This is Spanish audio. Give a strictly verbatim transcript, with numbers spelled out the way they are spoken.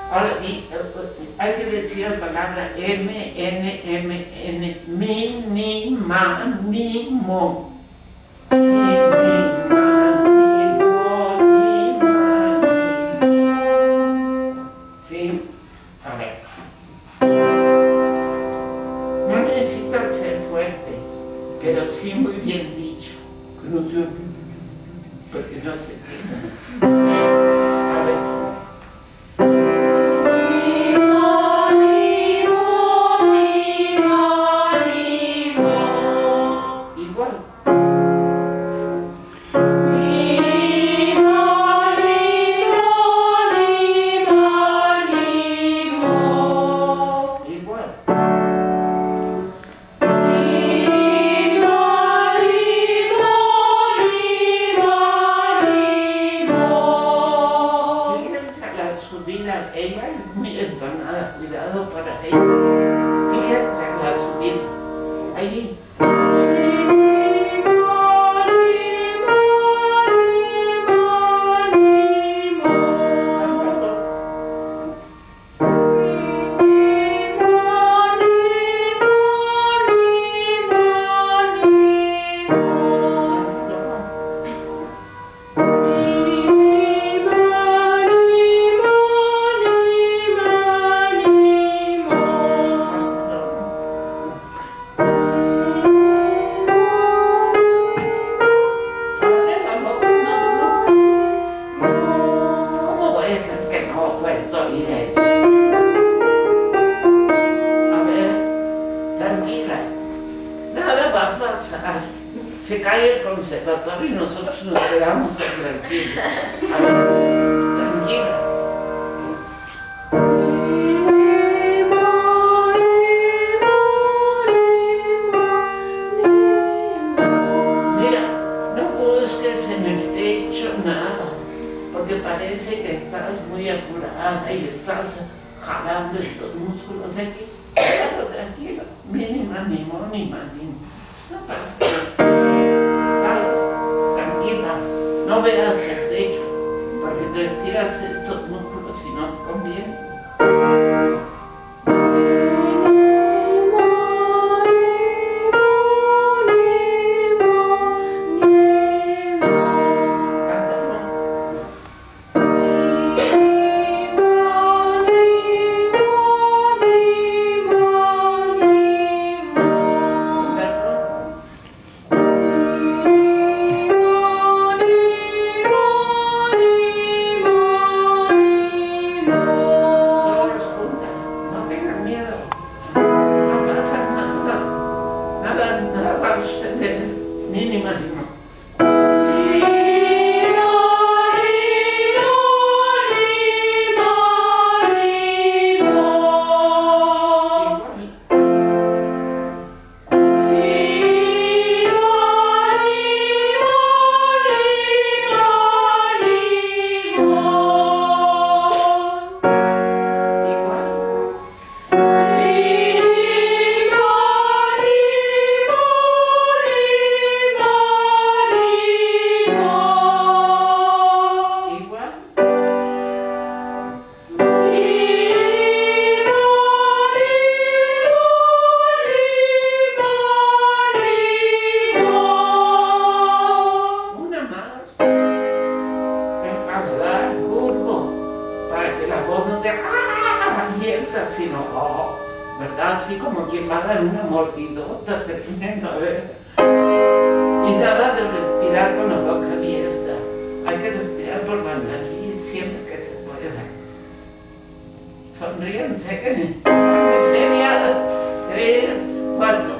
Ahora, y, hay que decir la palabra M, N, M, N, mi, ni, ma, ni, mo. Mi, ni, ma, ni, mo, ni, ma, ni. ¿Sí? A ver. No necesitan ser fuerte, pero sí muy bien dicho. Porque no se entiende. A ver. Se cae el conservatorio y nosotros nos quedamos tranquilos. A ver, tranquila. Mira, no busques en el techo nada, porque parece que estás muy apurada y estás jalando estos músculos aquí. Claro, tranquilo. Mínima, ni mo, ni ma, ni mo. No pasa nada. No veas el techo, porque tú estiras estos músculos y no te conviene. Sonríense, muy seria, tres, cuatro.